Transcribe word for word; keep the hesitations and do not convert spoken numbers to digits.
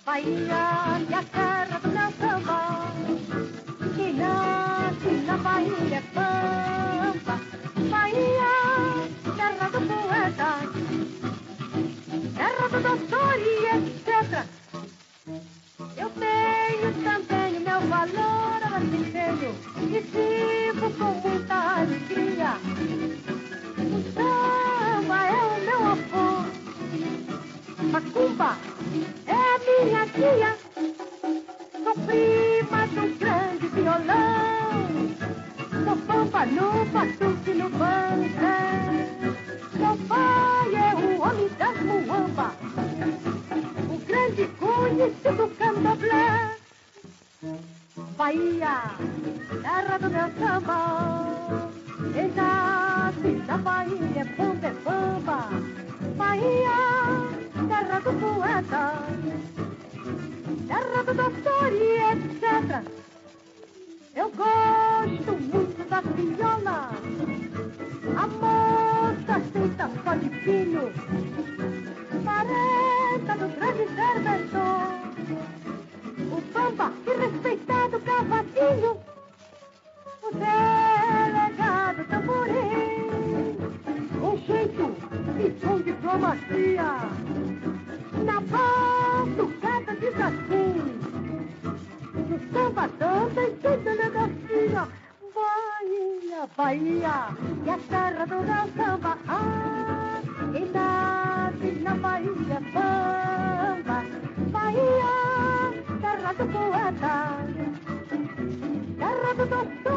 Bahia, que é a terra do meu samba, que nasce na Bahia é Pampa. Bahia, terra do poeta, terra do doutor e etcétera. Eu tenho também o meu valor brasileiro e vivo com muita alegria. O samba é o meu avô, Macumba é minha tia, sou prima do grande violão, sou pampa no batuque no banzé. Meu pai é o homem das muamba, o grande conhecido candomblé. Bahia, terra do meu samba, quem nasce na Bahia é pampa, é pampa. Bahia, terra do poeta, terra do doutor e etcétera. Eu gosto muito da viola, a moça senta só de vinho, parenta do grande interventor, o bamba e respeitado cavaquinho, o delegado tamborim, um jeito e com diplomacia, na batucada diz assim, o samba dança e tem delegacia. Bahia, Bahia, que é a terra do meu samba, ah, quem nasce na Bahia é samba. Bahia, terra do poeta, terra do doutor